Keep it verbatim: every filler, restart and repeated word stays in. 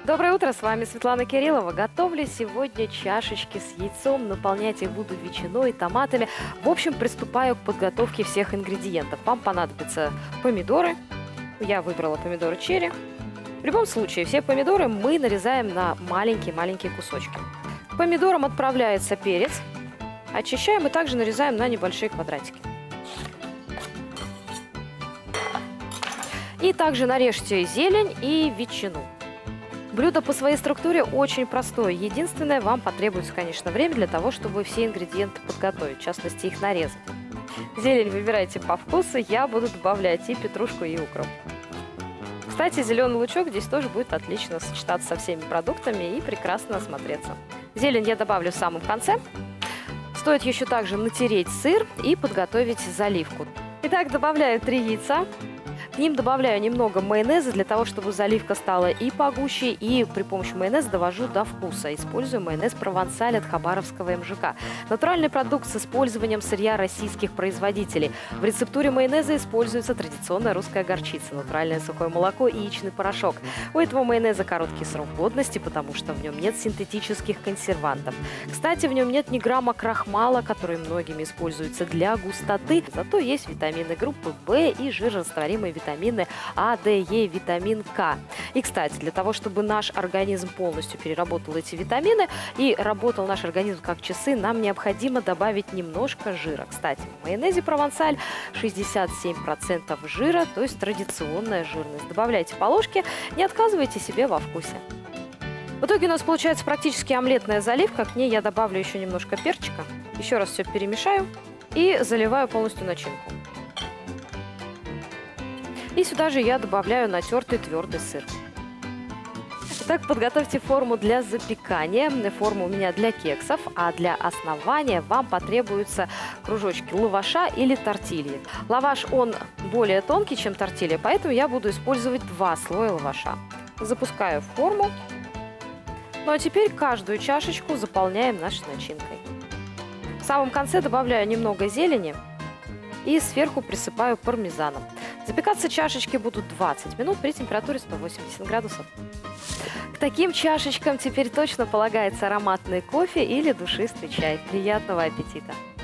Доброе утро, с вами Светлана Кириллова. Готовлю сегодня чашечки с яйцом, наполнять их буду ветчиной, томатами. В общем, приступаю к подготовке всех ингредиентов. Вам понадобятся помидоры. Я выбрала помидоры черри. В любом случае, все помидоры мы нарезаем на маленькие-маленькие кусочки. К помидорам отправляется перец. Очищаем и также нарезаем на небольшие квадратики. И также нарежьте зелень и ветчину. Блюдо по своей структуре очень простое. Единственное, вам потребуется, конечно, время для того, чтобы все ингредиенты подготовить, в частности, их нарезать. Зелень выбирайте по вкусу, я буду добавлять и петрушку, и укроп. Кстати, зеленый лучок здесь тоже будет отлично сочетаться со всеми продуктами и прекрасно смотреться. Зелень я добавлю в самом конце. Стоит еще также натереть сыр и подготовить заливку. Итак, добавляю три яйца. К ним добавляю немного майонеза для того, чтобы заливка стала и погуще, и при помощи майонеза довожу до вкуса. Использую майонез провансаль от Хабаровского эм жэ ка. Натуральный продукт с использованием сырья российских производителей. В рецептуре майонеза используется традиционная русская горчица, натуральное сухое молоко и яичный порошок. У этого майонеза короткий срок годности, потому что в нем нет синтетических консервантов. Кстати, в нем нет ни грамма крахмала, который многими используется для густоты. Зато есть витамины группы В и жирорастворимые витамины. Витамины А, Д, Е, витамин К. И, кстати, для того, чтобы наш организм полностью переработал эти витамины и работал наш организм как часы, нам необходимо добавить немножко жира. Кстати, в майонезе провансаль шестьдесят семь процентов жира, то есть традиционная жирность. Добавляйте по ложке, не отказывайте себе во вкусе. В итоге у нас получается практически омлетная заливка. К ней я добавлю еще немножко перчика. Еще раз все перемешаю и заливаю полностью начинку. И сюда же я добавляю натертый твердый сыр. Итак, подготовьте форму для запекания. Форма у меня для кексов, а для основания вам потребуются кружочки лаваша или тортильи. Лаваш, он более тонкий, чем тортилья, поэтому я буду использовать два слоя лаваша. Запускаю в форму. Ну а теперь каждую чашечку заполняем нашей начинкой. В самом конце добавляю немного зелени и сверху присыпаю пармезаном. Запекаться чашечки будут двадцать минут при температуре сто восемьдесят градусов. К таким чашечкам теперь точно полагается ароматный кофе или душистый чай. Приятного аппетита!